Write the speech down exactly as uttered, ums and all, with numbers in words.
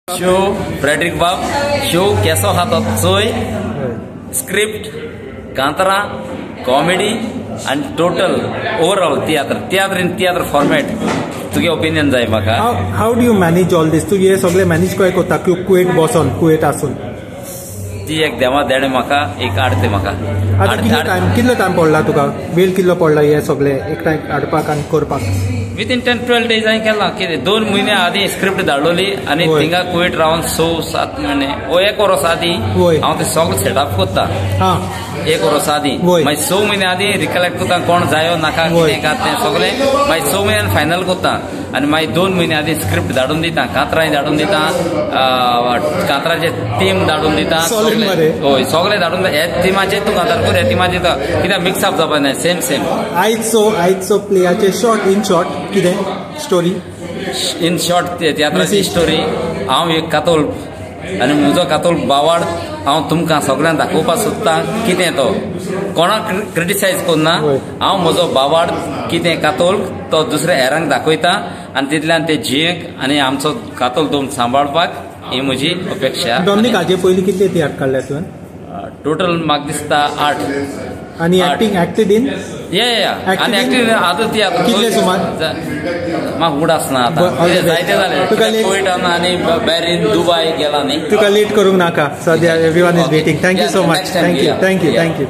Show Frederick बाब show केसो हातात चोय स्क्रिप्ट कांतरा comedy and total overall theater theater in theater format तुगे ओपिनियन जाय म्हाका. how how do you manage all this? तू ये सगळे मॅनेज काय करता कुवेट बसून कुवेट आसून ती एक देवा देणे म्हाका एक आडते म्हाका. आता कितलो टाइम कितलो टाइम पडला तुका वेळ कितलो पडला हे सगळे एक टाइम हाडपाक आनी करपाक? Within ten twelve days हांवें केला कितें दोन म्हयने आदीं स्क्रिप्ट धाडलोली आनी थिंगा कुवेट रावन स सात म्हयने ओ एक वर्स आदीं हांव ते सगळें सेटअप करता. एक वर्स आदीं मागीर स म्हयने आदीं रिकलेक्ट करता कोण जायो नाका कितें का तें सगळें मागीर स म्हयन्यान फायनल करता आनी मागीर दोन म्हयने आदीं स्क्रिप्ट धाडून दिता कांतराय धाडून दिता कांतराचे टीम धाडून दिता हय सगळें धाडून हे टिमाचे तूं कांतार कर हे टिमाचे कित्याक मिक्सअप जावपा जाय सेम सेम. आयचो आयचो प्लेयाचे शॉर्ट इन शॉर्ट कितें स्टोरी इन शॉर्ट तियात्राची स्टोरी हांव एक कातोल आनी म्हजो कातोल बावाड हांव तुमकां सगळ्यांक दाखोवपाक सोदतां कितें तो कोणाक क्रिटिसायज करना हांव म्हजो बावाड कितें कातोल तो दुसऱ्या हेरांक दाखयता आनी तितल्यान ते जियेंक आनी आमचो कातोल दोन सांबाळपाक ही म्हजी अपेक्षा. डॉमिनिक हाजे पयलीं कितले तियात्र काडल्या तुवें? टोटल म्हाका दिसता आठ. आनी एक्टिंग एक्टेड इन या या आनी एक्टिंग आतां तियात्र कितले सुमार म्हाका उगड आसना आतां जायते जाले कोयटान आनी बॅरीन दुबय गेला न्ही. तुका लेट करूंक नाका सद्या everyone is waiting. Thank you so much. Thank you thank you thank you.